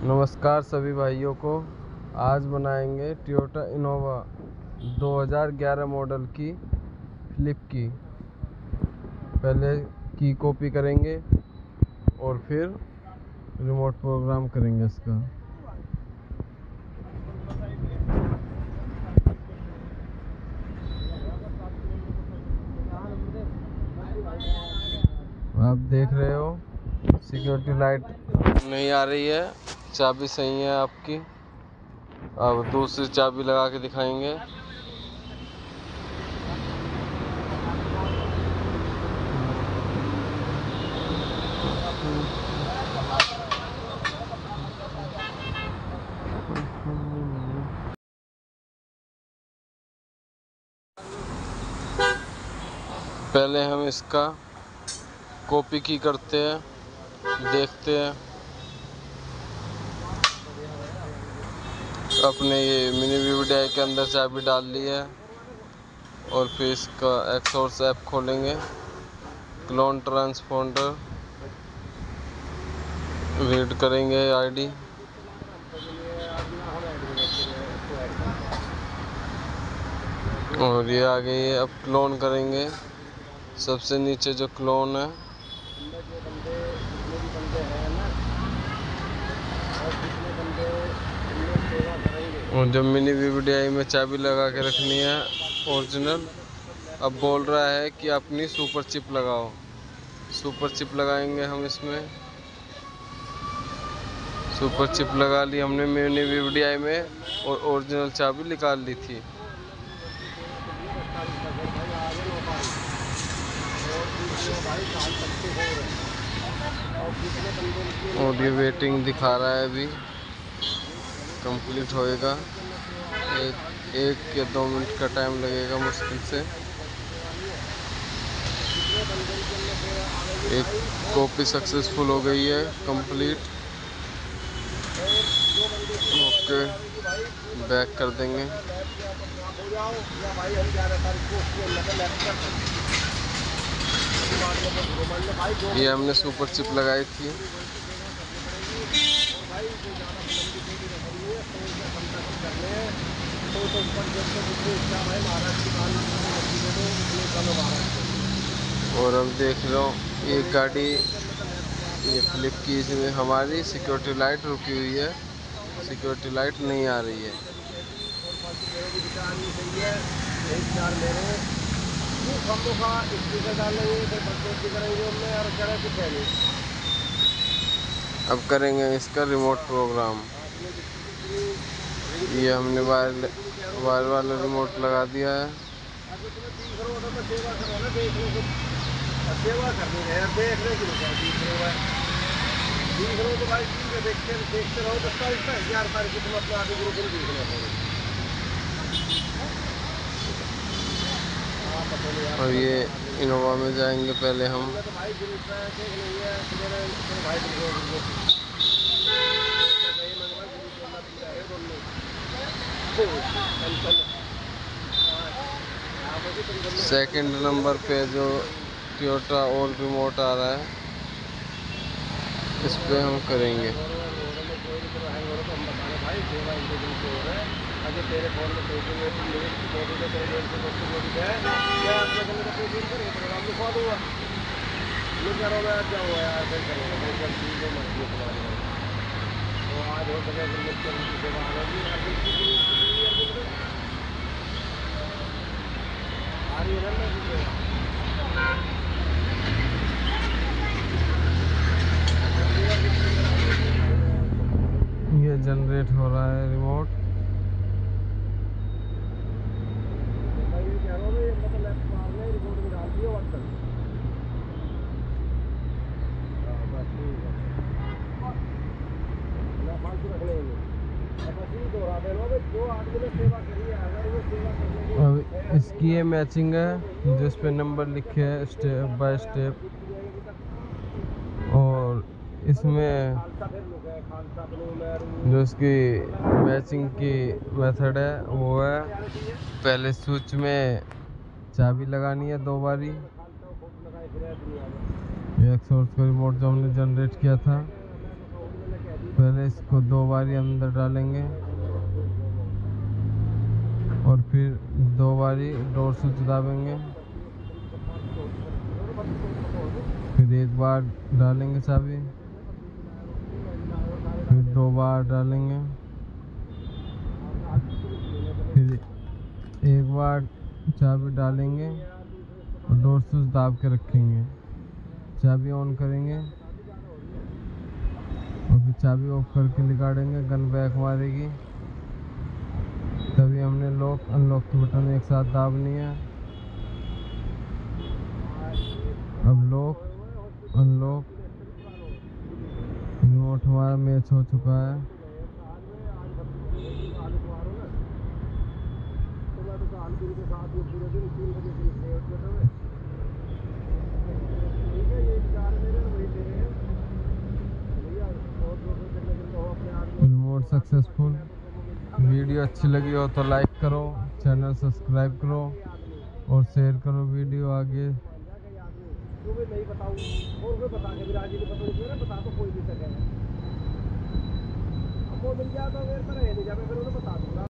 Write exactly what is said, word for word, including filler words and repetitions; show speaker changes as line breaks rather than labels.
नमस्कार सभी भाइयों को। आज बनाएंगे टोयोटा इनोवा दो हज़ार ग्यारह मॉडल की फ्लिप की। पहले की कॉपी करेंगे और फिर रिमोट प्रोग्राम करेंगे इसका। आप देख रहे हो सिक्योरिटी लाइट नहीं आ रही है, चाबी सही है आपकी। अब दूसरी चाबी लगा के दिखाएंगे। पहले हम इसका कॉपी की करते हैं, देखते हैं। अपने ये मिनी वीवीडीआई के अंदर चाबी डाल ली है और फिर इसका एक्सोर्स ऐप खोलेंगे। क्लोन ट्रांसपोंडर रीड करेंगे आईडी। और ये आ गई है। अब क्लोन करेंगे। सबसे नीचे जो क्लोन है और जब मिनी वीवीडीआई में चाबी लगा के रखनी है ओरिजिनल। अब बोल रहा है कि अपनी सुपर चिप लगाओ। सुपर चिप लगाएंगे हम इसमें। सुपर चिप लगा ली हमने मिनी वीवीडीआई में और ओरिजिनल चाबी निकाल ली थी। और ये वेटिंग दिखा रहा है, अभी कंप्लीट होएगा। एक एक या दो मिनट का टाइम लगेगा मुश्किल से। एक कॉपी सक्सेसफुल हो गई है, कंप्लीट। ओके, बैक कर देंगे। ये हमने सुपर चिप लगाई थी। और अब देख लो ये गाड़ी, ये फ्लिप की, इसमें हमारी सिक्योरिटी लाइट रुकी हुई है। सिक्योरिटी लाइट नहीं आ रही है। अब करेंगे इसका रिमोट प्रोग्राम। ये हमने वायर वायर वाला रिमोट लगा दिया है। और ये इनोवा में जाएंगे पहले हम। सेकंड नंबर पे जो टोयोटा और रिमोट आ रहा है, इस पे हम करेंगे। ये जनरेट हो रहा है रिमोट। अब इसकी ये मैचिंग है जिस पे नंबर लिखे हैं स्टेप बाय स्टेप। और इसमें जो इसकी मैचिंग की मेथड है वो है, पहले स्विच में चाबी लगानी है दो बारी। ये एक्सोर्स का रिमोट जो हमने जनरेट किया था, पहले इसको दो बारी अंदर डालेंगे और फिर दो बारी डोर स्विच दाबेंगे, फिर एक बार डालेंगे चाबी, फिर दो बार डालेंगे, फिर एक बार चाबी डालेंगे और डोर स्विच दाब के रखेंगे। चाबी ऑन करेंगे और फिर चाबी ऑफ करके निकालेंगे, गन बैक मारेगी, तभी हमने लॉक अनलॉक के बटन एक साथ दाबनी है। अब लॉक अनलॉक रिमोट हमारा मैच हो चुका है। Remote successful. वीडियो अच्छी लगी हो तो लाइक करो, चैनल सब्सक्राइब करो और शेयर करो वीडियो आगे।
जो भी नहीं बताऊँ और कोई बता के विराजी को पता बता तो कोई भी सके, अब वो मिल गया तो मेरे तरह नहीं जाए, मैं फिर उन्हें बता दूंगा।